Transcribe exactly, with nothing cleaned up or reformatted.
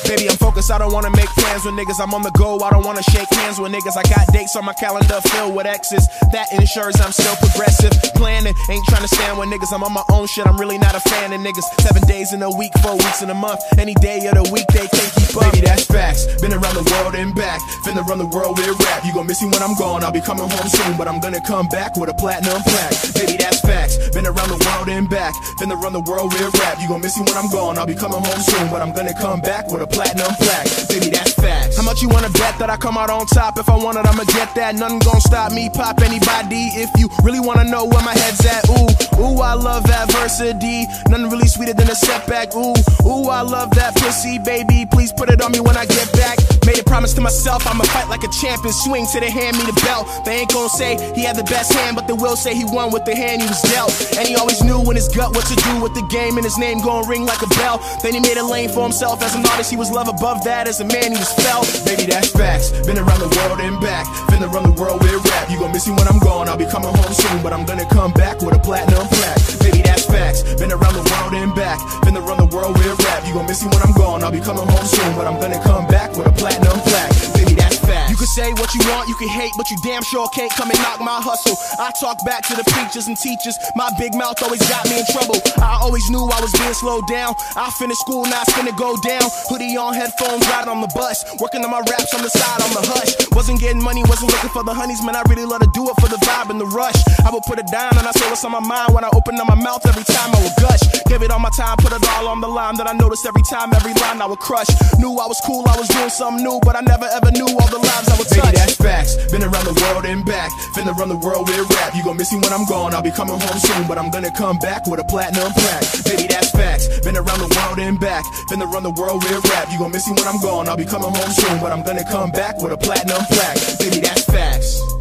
Baby, I'm focused, I don't wanna make plans with niggas. I'm on the go, I don't wanna shake hands with niggas. I got dates on my calendar filled with X's. That ensures I'm still progressive. Planning, ain't trying to stand with niggas. I'm on my own shit, I'm really not a fan of niggas. Seven days in a week, four weeks in a month. Any day of the week, they can't keep up. Baby, that's facts. Been around the world and back. Finna run the world with rap. You gon' miss me when I'm gone. I'll be coming home soon, but I'm gonna come back with a platinum plaque. Baby, that's facts. Been around the world and back. Finna run the world with rap. You gon' miss me when I'm gone. I'll be coming home soon, but I'm gonna come back with a platinum plaque. Baby, that's facts. How much you wanna bet that I come out on top? If I want it, I'ma get that. Nothing gon' stop me. Pop anybody if you really wanna know where my head's at. Ooh, ooh, I love adversity. Nothing really sweeter than a setback. Ooh, ooh, I love that pussy, baby. Please put it on me when I get back. Made a promise to myself, I'ma fight like a champ and swing till they hand me the belt. They ain't gon' say he had the best hand, but they will say he won with the hand he was dealt. And he always knew in his gut what to do with the game, and his name gon' ring like a bell. Then he made a lane for himself as an artist. He was love above that. As a man, he was felt. Baby, that's facts. Been around the world and back. Finna run the world with rap. You gon' miss me when I'm gone. I'll be coming home soon, but I'm gonna come back with a platinum plaque. Baby, that's facts. Been around the world and back. Finna run the world with rap. You gon' miss me when I'm gone. I'll be coming home soon, but I'm gonna come back with a platinum plaque. Baby, that's facts. You can say what you want, you can hate, but you damn sure can't come and knock my hustle. I talk back to the preachers and teachers. My big mouth always got me in trouble. I always knew I was being slowed down. I finished school, now it's finna go down. Hoodie on, headphones, riding on the bus. Working on my raps on the side, on the hush. Wasn't getting money, wasn't looking for the honeys. Man, I really love to do it for the vibe and the rush. I would put it down and I say what's on my mind. When I open up my mouth, every time I would gush. Give it all my time, put it all on the line. That I noticed every time, every line I would crush. Knew I was cool, I was doing something new, but I never ever knew all the lives I would touch. Baby, that's facts. Been around the world and back. Finna run the world with rap. You gon' miss me when I'm gone. I'll be coming home soon, but I'm gonna come back with a platinum plaque. Baby, that's facts. Been around the world and back. Finna run the world with rap. You gon' miss me when I'm gone. I'll be coming home soon, but I'm gonna come back with a platinum plaque. Baby, that's facts.